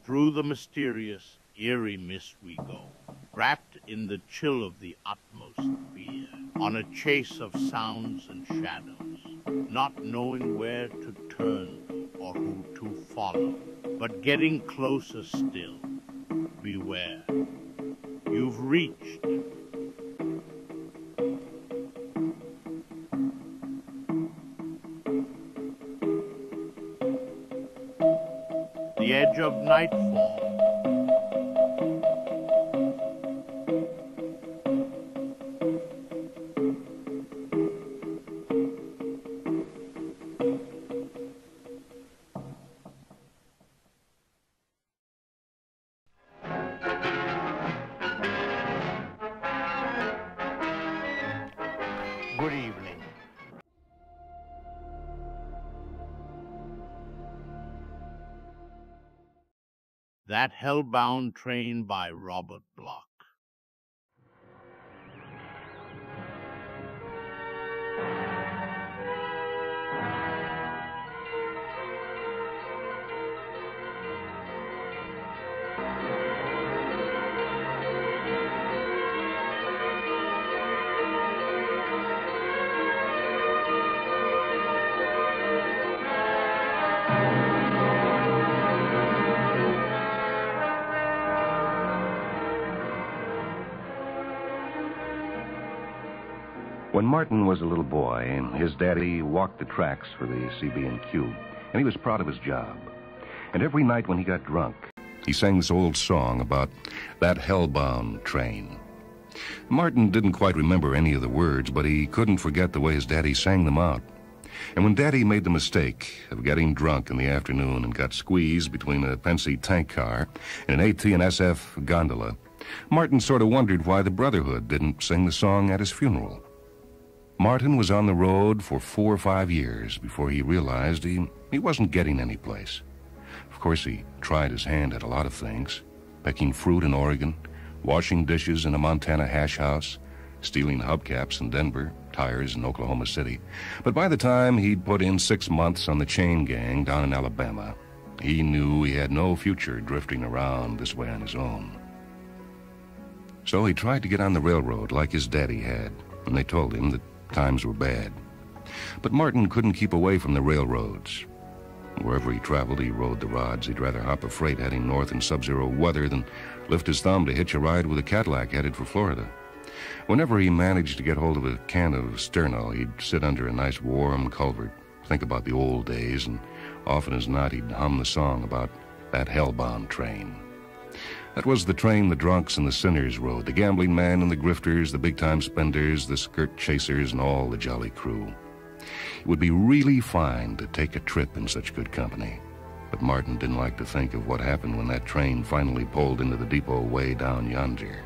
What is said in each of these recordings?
Through the mysterious, eerie mist we go, wrapped in the chill of the utmost fear, on a chase of sounds and shadows, not knowing where to turn or who to follow, but getting closer still. Beware. You've reached the edge of nightfall. Good evening. That Hellbound Train by Robert Bloch. When Martin was a little boy, his daddy walked the tracks for the CB&Q, and he was proud of his job. And every night when he got drunk, he sang this old song about that hellbound train. Martin didn't quite remember any of the words, but he couldn't forget the way his daddy sang them out. And when Daddy made the mistake of getting drunk in the afternoon and got squeezed between a Pennsy tank car and an AT&SF gondola, Martin sort of wondered why the Brotherhood didn't sing the song at his funeral. Martin was on the road for 4 or 5 years before he realized he wasn't getting any place. Of course, he tried his hand at a lot of things, picking fruit in Oregon, washing dishes in a Montana hash house, stealing hubcaps in Denver, tires in Oklahoma City. But by the time he'd put in 6 months on the chain gang down in Alabama, he knew he had no future drifting around this way on his own. So he tried to get on the railroad like his daddy had, and they told him that times were bad. But Martin couldn't keep away from the railroads. Wherever he traveled, he rode the rods. He'd rather hop a freight heading north in sub-zero weather than lift his thumb to hitch a ride with a Cadillac headed for Florida. Whenever he managed to get hold of a can of Sterno, he'd sit under a nice warm culvert, think about the old days, and often as not, he'd hum the song about that hellbound train. That was the train the drunks and the sinners rode, the gambling man and the grifters, the big-time spenders, the skirt chasers, and all the jolly crew. It would be really fine to take a trip in such good company, but Martin didn't like to think of what happened when that train finally pulled into the depot way down yonder.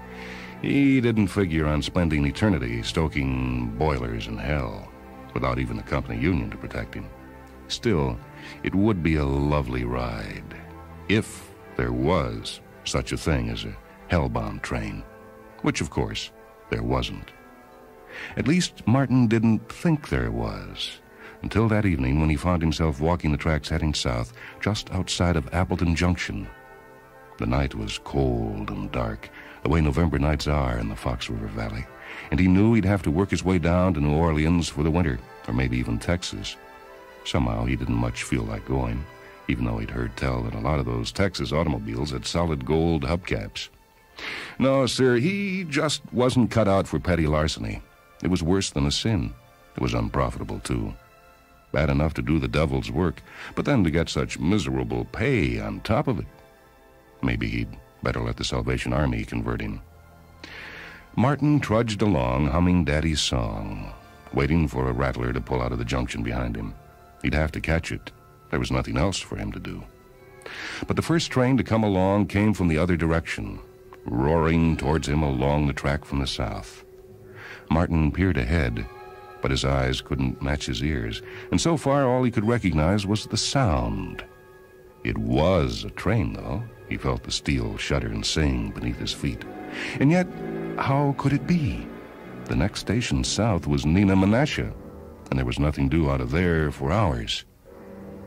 He didn't figure on spending eternity stoking boilers in hell, without even a company union to protect him. Still, it would be a lovely ride, if there was such a thing as a hellbound train, which, of course, there wasn't. At least Martin didn't think there was, until that evening when he found himself walking the tracks heading south just outside of Appleton Junction. The night was cold and dark, the way November nights are in the Fox River Valley, and he knew he'd have to work his way down to New Orleans for the winter, or maybe even Texas. Somehow he didn't much feel like going, even though he'd heard tell that a lot of those Texas automobiles had solid gold hubcaps. No, sir, he just wasn't cut out for petty larceny. It was worse than a sin. It was unprofitable, too. Bad enough to do the devil's work, but then to get such miserable pay on top of it. Maybe he'd better let the Salvation Army convert him. Martin trudged along, humming Daddy's song, waiting for a rattler to pull out of the junction behind him. He'd have to catch it. There was nothing else for him to do. But the first train to come along came from the other direction, roaring towards him along the track from the south. Martin peered ahead, but his eyes couldn't match his ears, and so far all he could recognize was the sound. It was a train, though. He felt the steel shudder and sing beneath his feet. And yet, how could it be? The next station south was Nina Menasha, and there was nothing due out of there for hours.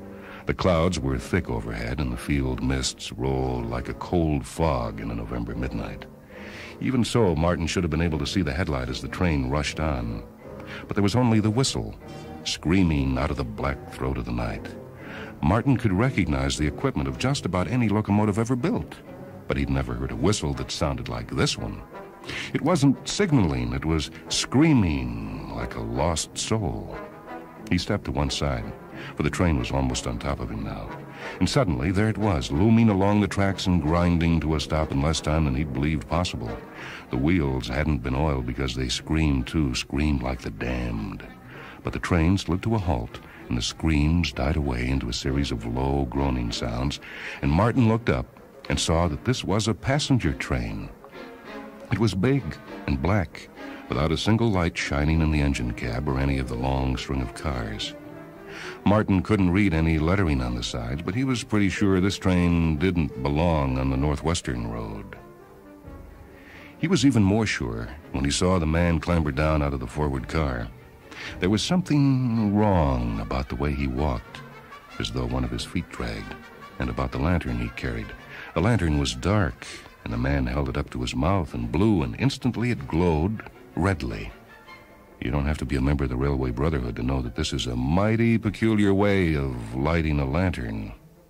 The clouds were thick overhead, and the field mists rolled like a cold fog in a November midnight. Even so, Martin should have been able to see the headlight as the train rushed on. But there was only the whistle, screaming out of the black throat of the night. Martin could recognize the equipment of just about any locomotive ever built, but he'd never heard a whistle that sounded like this one. It wasn't signaling, it was screaming like a lost soul. He stepped to one side, for the train was almost on top of him now. And suddenly, there it was, looming along the tracks and grinding to a stop in less time than he'd believed possible. The wheels hadn't been oiled because they screamed like the damned. But the train slid to a halt, and the screams died away into a series of low, groaning sounds, and Martin looked up and saw that this was a passenger train. It was big and black, without a single light shining in the engine cab or any of the long string of cars. Martin couldn't read any lettering on the sides, but he was pretty sure this train didn't belong on the Northwestern Road. He was even more sure when he saw the man clamber down out of the forward car. There was something wrong about the way he walked, as though one of his feet dragged, and about the lantern he carried. The lantern was dark, and the man held it up to his mouth and blew, and instantly it glowed redly. You don't have to be a member of the Railway Brotherhood to know that this is a mighty peculiar way of lighting a lantern.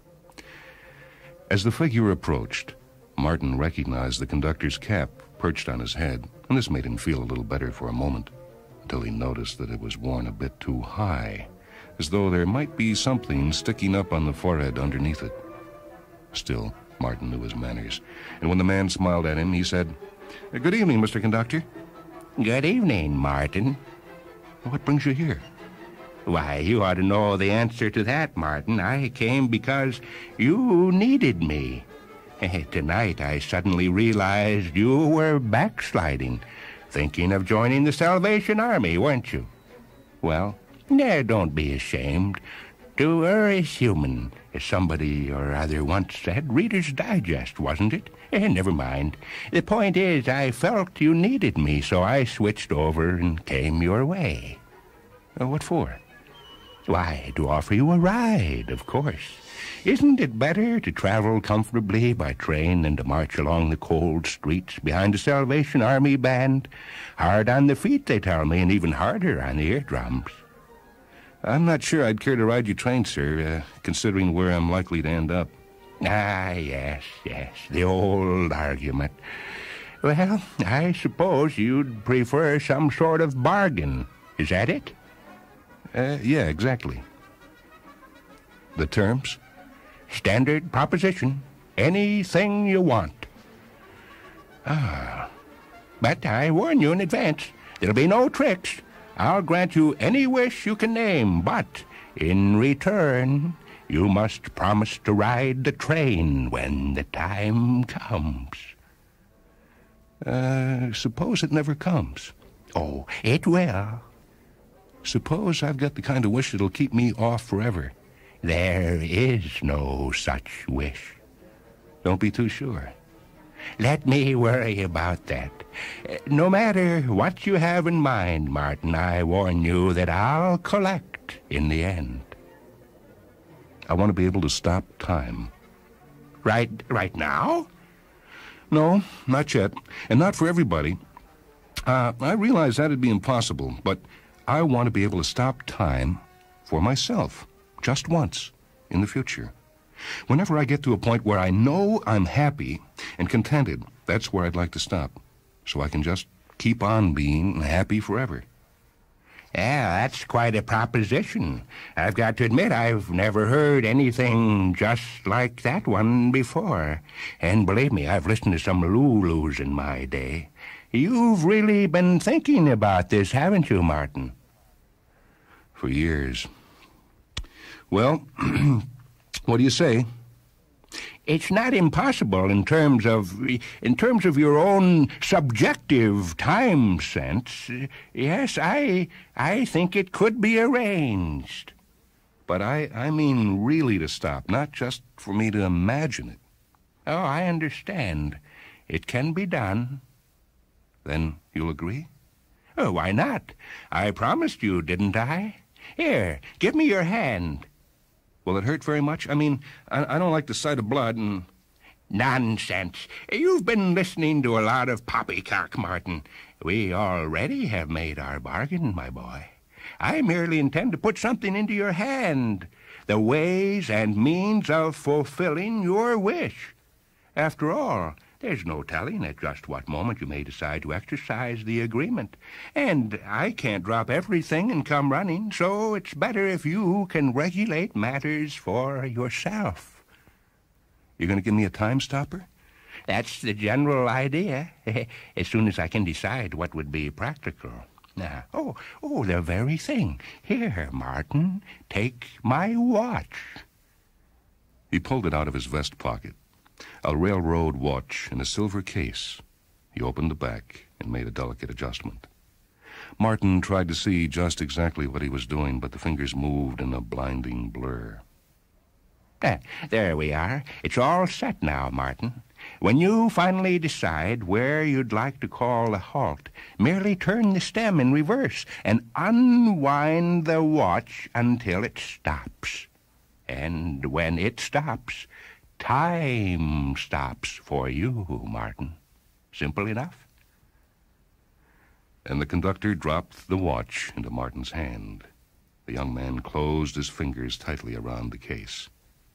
As the figure approached, Martin recognized the conductor's cap perched on his head, and this made him feel a little better for a moment, until he noticed that it was worn a bit too high, as though there might be something sticking up on the forehead underneath it. Still, Martin knew his manners, and when the man smiled at him, he said, "Good evening, Mr. Conductor." Good evening, Martin. "What brings you here?" Why, you ought to know the answer to that, Martin. I came because you needed me. Tonight I suddenly realized you were backsliding, thinking of joining the Salvation Army, weren't you? Well, don't be ashamed. To err is human, as somebody or other once said. Reader's Digest, wasn't it? Never mind. The point is, I felt you needed me, so I switched over and came your way. What for? Why, to offer you a ride, of course. Isn't it better to travel comfortably by train than to march along the cold streets behind a Salvation Army band? Hard on the feet, they tell me, and even harder on the eardrums. I'm not sure I'd care to ride your train, sir, considering where I'm likely to end up. Ah, yes, the old argument. Well, I suppose you'd prefer some sort of bargain. Is that it? Yeah, exactly. The terms? Standard proposition. Anything you want. But I warn you in advance, there'll be no tricks. I'll grant you any wish you can name, but in return, you must promise to ride the train when the time comes. Suppose it never comes. Oh, it will. Suppose I've got the kind of wish that'll keep me off forever. There is no such wish. Don't be too sure. Let me worry about that. No matter what you have in mind, Martin, I warn you that I'll collect in the end. I want to be able to stop time. Right now? No, not yet. And not for everybody. I realize that'd be impossible, but I want to be able to stop time for myself, just once, in the future. Whenever I get to a point where I know I'm happy and contented, that's where I'd like to stop, so I can just keep on being happy forever. Yeah, that's quite a proposition. I've got to admit I've never heard anything just like that one before. And believe me, I've listened to some Lulus in my day. You've really been thinking about this, haven't you, Martin? For years. Well, what do you say? It's not impossible in terms of your own subjective time sense. Yes, I think it could be arranged. But I mean really to stop, not just for me to imagine it. Oh, I understand. It can be done. Then you'll agree? Oh, why not? I promised you, didn't I? Here, give me your hand. Will it hurt very much? I mean, I don't like the sight of blood and... Nonsense. You've been listening to a lot of poppycock, Martin. We already have made our bargain, my boy. I merely intend to put something into your hand, the ways and means of fulfilling your wish. After all, there's no telling at just what moment you may decide to exercise the agreement. And I can't drop everything and come running, so it's better if you can regulate matters for yourself. You're going to give me a time stopper? That's the general idea, as soon as I can decide what would be practical. Now, the very thing. Here, Martin, take my watch. He pulled it out of his vest pocket. A railroad watch in a silver case. He opened the back and made a delicate adjustment. Martin tried to see just exactly what he was doing, but the fingers moved in a blinding blur. There we are. It's all set now, Martin. When you finally decide where you'd like to call a halt, merely turn the stem in reverse and unwind the watch until it stops. And when it stops, time stops for you, Martin. Simple enough. And the conductor dropped the watch into Martin's hand. The young man closed his fingers tightly around the case.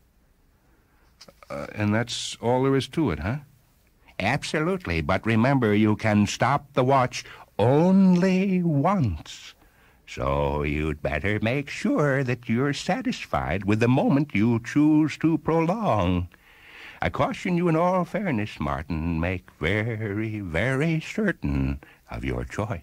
And that's all there is to it, huh? Absolutely, but remember, you can stop the watch only once. So you'd better make sure that you're satisfied with the moment you choose to prolong. I caution you in all fairness, Martin, make very, very certain of your choice.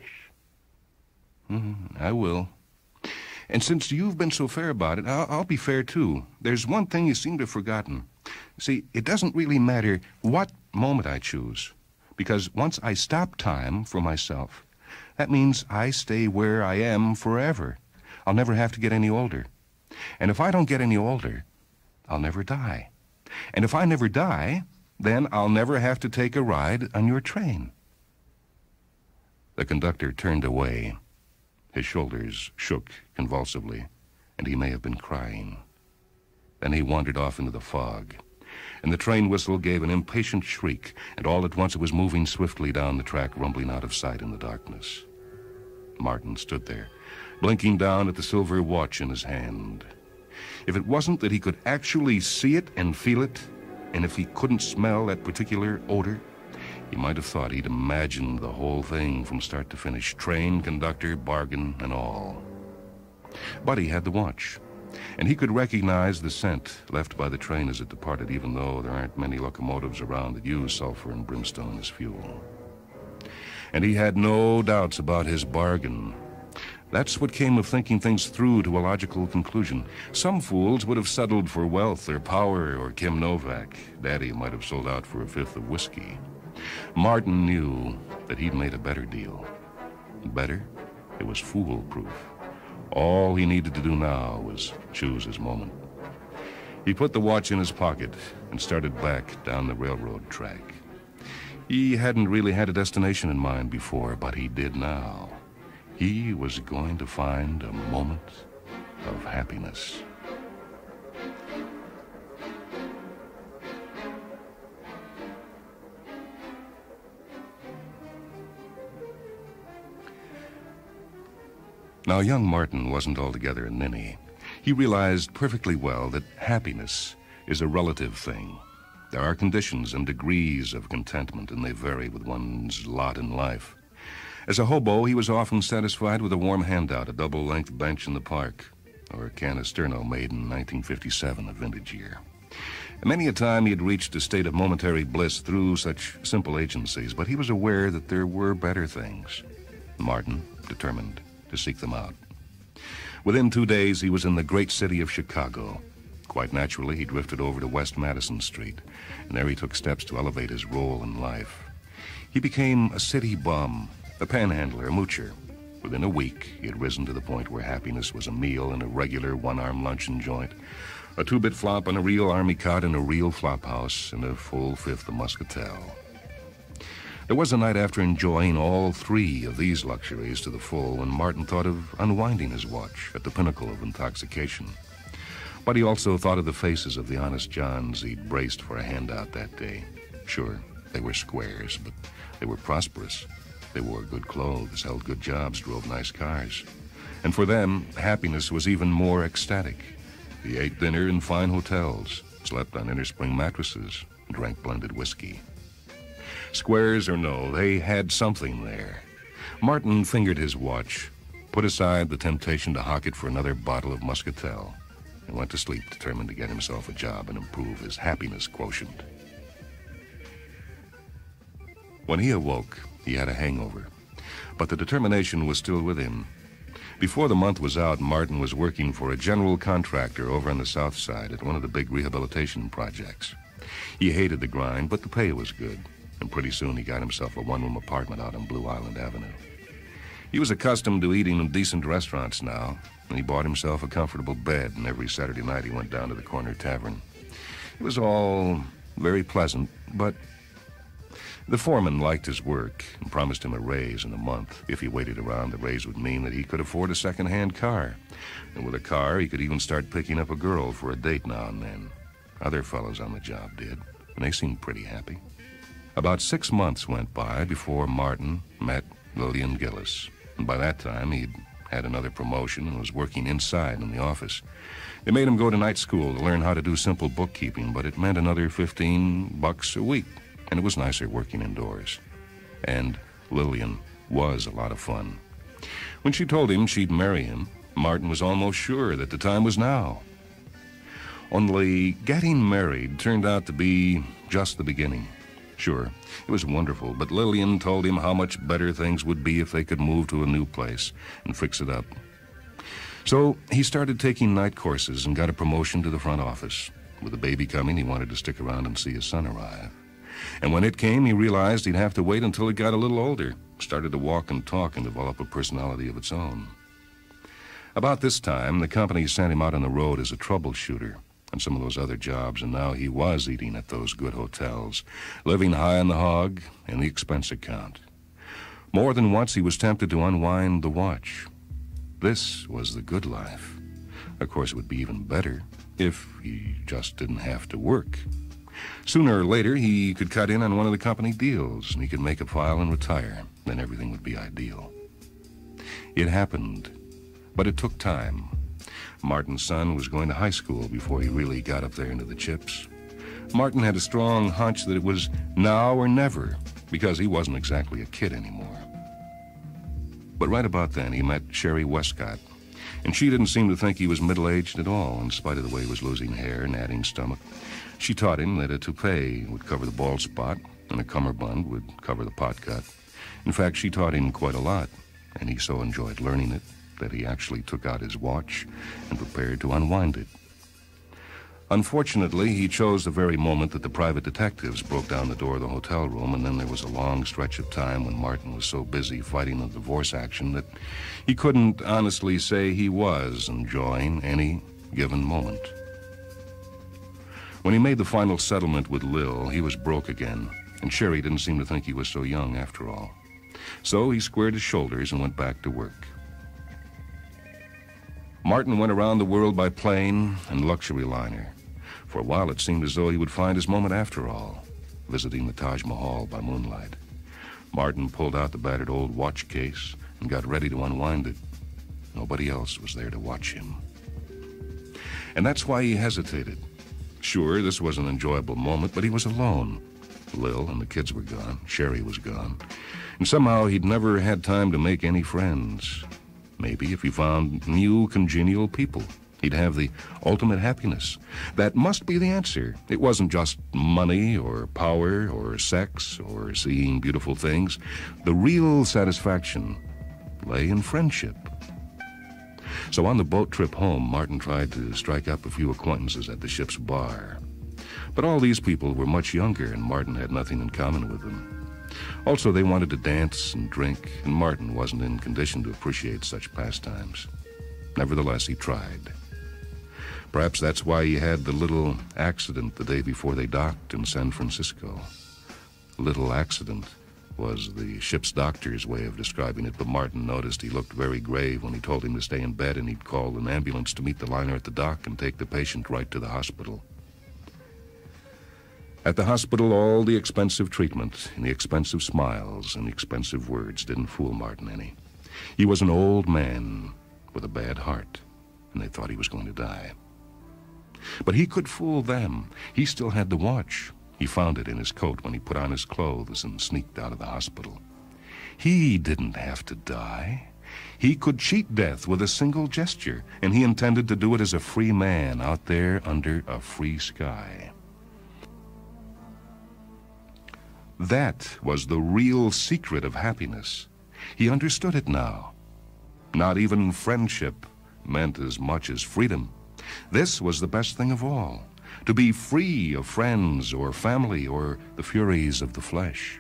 I will. And since you've been so fair about it, I'll be fair, too. There's one thing you seem to have forgotten. See, it doesn't really matter what moment I choose, because once I stop time for myself, that means I stay where I am forever. I'll never have to get any older. And if I don't get any older, I'll never die. And if I never die, then I'll never have to take a ride on your train. The conductor turned away. His shoulders shook convulsively, and he may have been crying. Then he wandered off into the fog, and the train whistle gave an impatient shriek, and all at once it was moving swiftly down the track, rumbling out of sight in the darkness. Martin stood there, blinking down at the silver watch in his hand. If it wasn't that he could actually see it and feel it, and if he couldn't smell that particular odor, he might have thought he'd imagined the whole thing from start to finish, train, conductor, bargain, and all. But he had the watch, and he could recognize the scent left by the train as it departed, even though there aren't many locomotives around that use sulfur and brimstone as fuel. And he had no doubts about his bargain. That's what came of thinking things through to a logical conclusion. Some fools would have settled for wealth or power or Kim Novak. Daddy might have sold out for a fifth of whiskey. Martin knew that he'd made a better deal. Better? It was foolproof. All he needed to do now was choose his moment. He put the watch in his pocket and started back down the railroad track. He hadn't really had a destination in mind before, but he did now. He was going to find a moment of happiness. Now, young Martin wasn't altogether a ninny. He realized perfectly well that happiness is a relative thing. There are conditions and degrees of contentment, and they vary with one's lot in life. As a hobo, he was often satisfied with a warm handout, a double-length bench in the park, or a can of Sterno made in 1957, a vintage year. Many a time he had reached a state of momentary bliss through such simple agencies, but he was aware that there were better things. Martin determined to seek them out. Within 2 days, he was in the great city of Chicago. Quite naturally, he drifted over to West Madison Street, and there he took steps to elevate his role in life. He became a city bum, a panhandler, a moocher. Within a week, he had risen to the point where happiness was a meal in a regular one-arm luncheon joint, a two-bit flop on a real army cot in a real flop house, and a full fifth of muscatel. There was a night after enjoying all three of these luxuries to the full when Martin thought of unwinding his watch at the pinnacle of intoxication. But he also thought of the faces of the honest Johns he'd braced for a handout that day. Sure, they were squares, but they were prosperous. They wore good clothes, held good jobs, drove nice cars. And for them, happiness was even more ecstatic. They ate dinner in fine hotels, slept on innerspring mattresses, and drank blended whiskey. Squares or no, they had something there. Martin fingered his watch, put aside the temptation to hock it for another bottle of Muscatel, and went to sleep determined to get himself a job and improve his happiness quotient. When he awoke, he had a hangover, but the determination was still with him. Before the month was out, Martin was working for a general contractor over on the south side at one of the big rehabilitation projects. He hated the grind, but the pay was good, and pretty soon he got himself a one-room apartment out on Blue Island Avenue. He was accustomed to eating in decent restaurants now, and he bought himself a comfortable bed, and every Saturday night he went down to the corner tavern. It was all very pleasant, but the foreman liked his work and promised him a raise in a month. If he waited around, the raise would mean that he could afford a second-hand car. And with a car, he could even start picking up a girl for a date now and then. Other fellows on the job did, and they seemed pretty happy. About 6 months went by before Martin met Lillian Gillis, and by that time he'd had another promotion and was working inside in the office. They made him go to night school to learn how to do simple bookkeeping, but it meant another $15 a week, and it was nicer working indoors. And Lillian was a lot of fun. When she told him she'd marry him, Martin was almost sure that the time was now. Only getting married turned out to be just the beginning. Sure, it was wonderful, but Lillian told him how much better things would be if they could move to a new place and fix it up. So he started taking night courses and got a promotion to the front office. With the baby coming, he wanted to stick around and see his son arrive. And when it came, he realized he'd have to wait until it got a little older, started to walk and talk and develop a personality of its own. About this time, the company sent him out on the road as a troubleshooter and some of those other jobs, and now he was eating at those good hotels, living high on the hog and the expense account. More than once he was tempted to unwind the watch. This was the good life. Of course, it would be even better if he just didn't have to work. Sooner or later, he could cut in on one of the company deals, and he could make a file and retire. Then everything would be ideal. It happened, but it took time. Martin's son was going to high school before he really got up there into the chips. Martin had a strong hunch that it was now or never, because he wasn't exactly a kid anymore. But right about then, he met Sherry Westcott, and she didn't seem to think he was middle-aged at all, in spite of the way he was losing hair and adding stomach. She taught him that a toupee would cover the bald spot, and a cummerbund would cover the pot cut. In fact, she taught him quite a lot, and he so enjoyed learning it that he actually took out his watch and prepared to unwind it. Unfortunately, he chose the very moment that the private detectives broke down the door of the hotel room, and then there was a long stretch of time when Martin was so busy fighting the divorce action that he couldn't honestly say he was enjoying any given moment. When he made the final settlement with Lil, he was broke again, and Sherry didn't seem to think he was so young after all. So he squared his shoulders and went back to work. Martin went around the world by plane and luxury liner. For a while, it seemed as though he would find his moment after all, visiting the Taj Mahal by moonlight. Martin pulled out the battered old watch case and got ready to unwind it. Nobody else was there to watch him. And that's why he hesitated. Sure, this was an enjoyable moment, but he was alone. Lil and the kids were gone. Sherry was gone. And somehow he'd never had time to make any friends. Maybe if he found new, congenial people, he'd have the ultimate happiness. That must be the answer. It wasn't just money or power or sex or seeing beautiful things. The real satisfaction lay in friendship. So on the boat trip home, Martin tried to strike up a few acquaintances at the ship's bar. But all these people were much younger, and Martin had nothing in common with them. Also, they wanted to dance and drink, and Martin wasn't in condition to appreciate such pastimes. Nevertheless, he tried. Perhaps that's why he had the little accident the day before they docked in San Francisco. A little accident was the ship's doctor's way of describing it, but Martin noticed he looked very grave when he told him to stay in bed, and he'd call an ambulance to meet the liner at the dock and take the patient right to the hospital. At the hospital, all the expensive treatment and the expensive smiles and the expensive words didn't fool Martin any. He was an old man with a bad heart, and they thought he was going to die. But he could fool them. He still had the watch. He found it in his coat when he put on his clothes and sneaked out of the hospital. He didn't have to die. He could cheat death with a single gesture, and he intended to do it as a free man out there under a free sky. That was the real secret of happiness. He understood it now. Not even friendship meant as much as freedom. This was the best thing of all, to be free of friends or family or the furies of the flesh.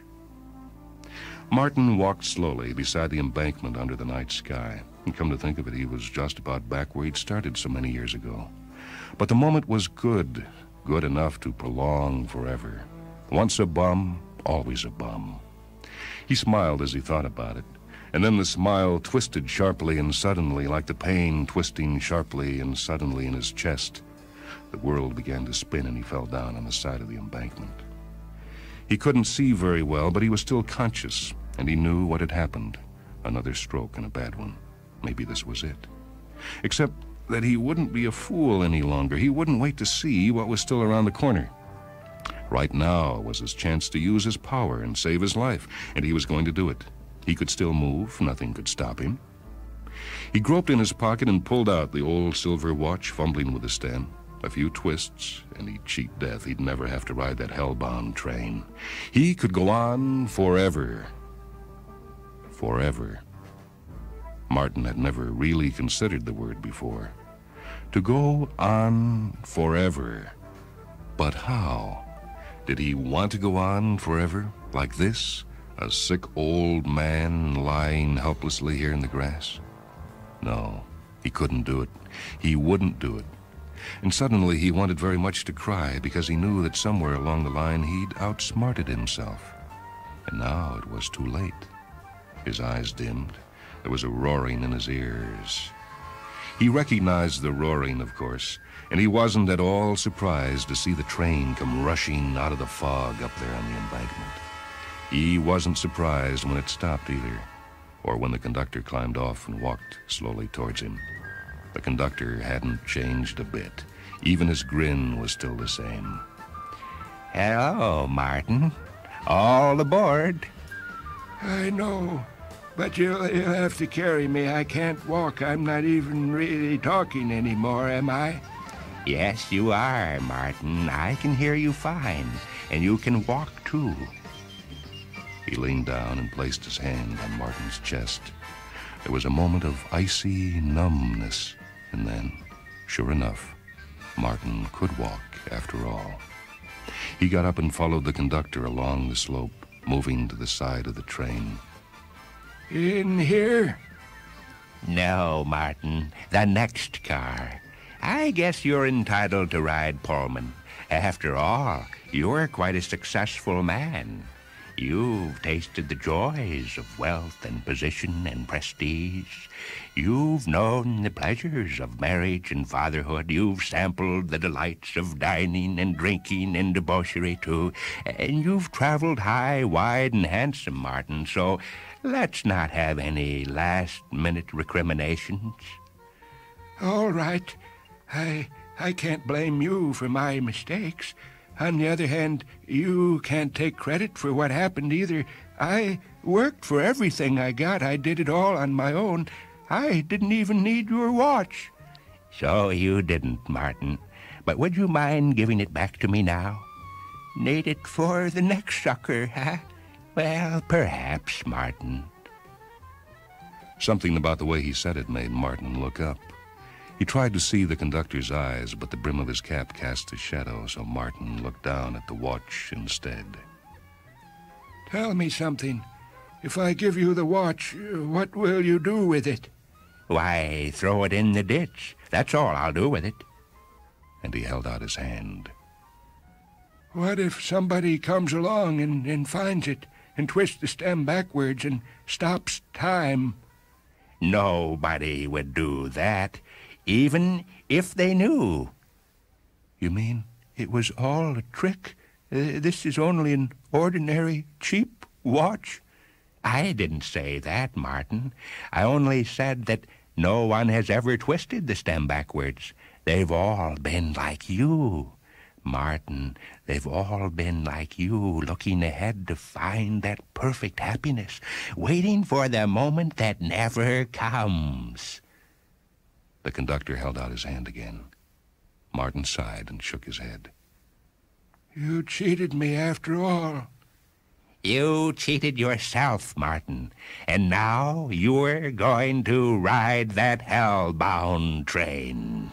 Martin walked slowly beside the embankment under the night sky. And come to think of it, he was just about back where he'd started so many years ago. But the moment was good, good enough to prolong forever. Once a bum, always a bum. He smiled as he thought about it. And then the smile twisted sharply and suddenly, like the pain twisting sharply and suddenly in his chest. The world began to spin, and he fell down on the side of the embankment. He couldn't see very well, but he was still conscious, and he knew what had happened. Another stroke, and a bad one. Maybe this was it. Except that he wouldn't be a fool any longer. He wouldn't wait to see what was still around the corner. Right now was his chance to use his power and save his life, and he was going to do it. He could still move. Nothing could stop him. He groped in his pocket and pulled out the old silver watch, fumbling with the stem. A few twists, and he'd cheat death. He'd never have to ride that hell-bound train. He could go on forever. Forever. Martin had never really considered the word before. To go on forever. But how? Did he want to go on forever? Like this? A sick old man lying helplessly here in the grass? No, he couldn't do it. He wouldn't do it. And suddenly he wanted very much to cry, because he knew that somewhere along the line he'd outsmarted himself. And now it was too late. His eyes dimmed. There was a roaring in his ears. He recognized the roaring, of course, and he wasn't at all surprised to see the train come rushing out of the fog up there on the embankment. He wasn't surprised when it stopped either, or when the conductor climbed off and walked slowly towards him. The conductor hadn't changed a bit. Even his grin was still the same. Hello, Martin. All aboard. I know, but you'll have to carry me. I can't walk. I'm not even really talking anymore, am I? Yes, you are, Martin. I can hear you fine, and you can walk, too. He leaned down and placed his hand on Martin's chest. There was a moment of icy numbness, and then, sure enough, Martin could walk after all. He got up and followed the conductor along the slope, moving to the side of the train. In here? No, Martin. The next car. I guess you're entitled to ride Pullman. After all, you're quite a successful man. You've tasted the joys of wealth and position and prestige. You've known the pleasures of marriage and fatherhood. You've sampled the delights of dining and drinking and debauchery, too. And you've traveled high, wide, and handsome, Martin, so let's not have any last-minute recriminations. All right. I can't blame you for my mistakes. On the other hand, you can't take credit for what happened either. I worked for everything I got. I did it all on my own. I didn't even need your watch. So you didn't, Martin. But would you mind giving it back to me now? Need it for the next sucker, huh? Well, perhaps, Martin. Something about the way he said it made Martin look up. He tried to see the conductor's eyes, but the brim of his cap cast a shadow, so Martin looked down at the watch instead. Tell me something. If I give you the watch, what will you do with it? Why, throw it in the ditch. That's all I'll do with it. And he held out his hand. What if somebody comes along and finds it? and twists the stem backwards and stops time. Nobody would do that, even if they knew. You mean it was all a trick? This is only an ordinary, cheap watch? I didn't say that, Martin. I only said that no one has ever twisted the stem backwards. They've all been like you. Martin, they've all been like you, looking ahead to find that perfect happiness, waiting for the moment that never comes. The conductor held out his hand again. Martin sighed and shook his head. You cheated me after all. You cheated yourself, Martin, and now you're going to ride that hell-bound train.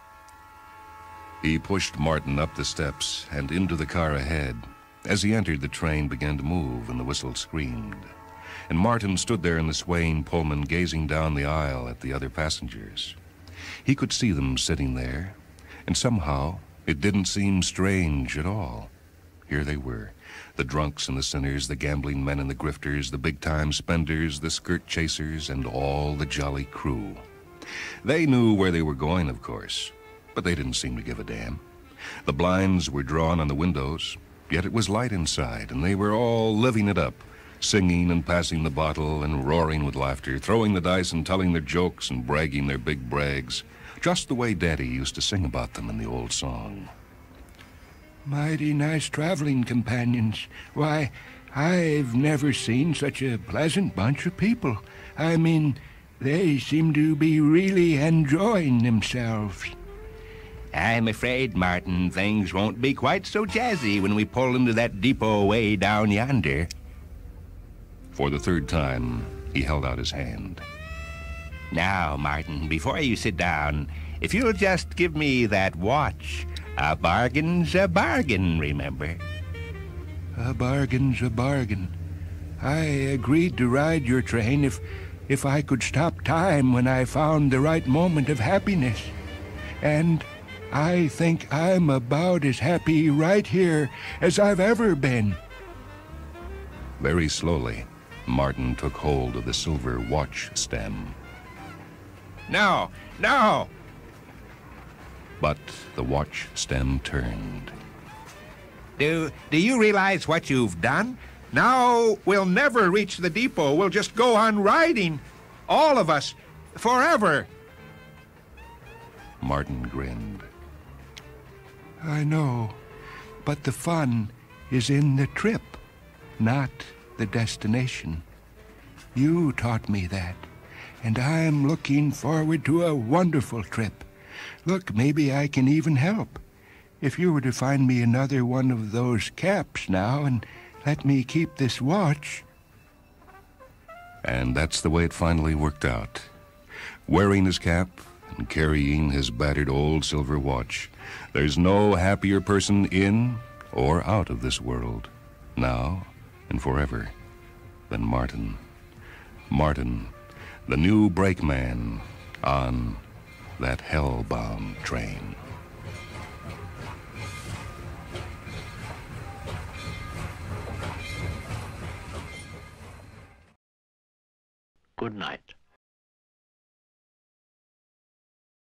He pushed Martin up the steps and into the car ahead. As he entered, the train began to move and the whistle screamed. And Martin stood there in the swaying Pullman, gazing down the aisle at the other passengers. He could see them sitting there, and somehow it didn't seem strange at all. Here they were, the drunks and the sinners, the gambling men and the grifters, the big-time spenders, the skirt chasers, and all the jolly crew. They knew where they were going, of course, but they didn't seem to give a damn. The blinds were drawn on the windows, yet it was light inside, and they were all living it up, singing and passing the bottle and roaring with laughter, throwing the dice and telling their jokes and bragging their big brags, just the way Daddy used to sing about them in the old song. Mighty nice traveling companions. Why, I've never seen such a pleasant bunch of people. I mean, they seem to be really enjoying themselves. I'm afraid, Martin, things won't be quite so jazzy when we pull into that depot way down yonder. For the third time, he held out his hand. Now, Martin, before you sit down, if you'll just give me that watch. A bargain's a bargain, remember? A bargain's a bargain. I agreed to ride your train if I could stop time when I found the right moment of happiness. And I think I'm about as happy right here as I've ever been. Very slowly, Martin took hold of the silver watch stem. No, no! But the watch stem turned. Do you realize what you've done? Now we'll never reach the depot. We'll just go on riding. All of us. Forever. Martin grinned. I know, but the fun is in the trip, not the destination. You taught me that, and I'm looking forward to a wonderful trip. Look, maybe I can even help. If you were to find me another one of those caps now and let me keep this watch. And that's the way it finally worked out. Wearing his cap and carrying his battered old silver watch, there's no happier person in or out of this world, now and forever, than Martin. Martin, the new brakeman on that hell-bound train. Good night.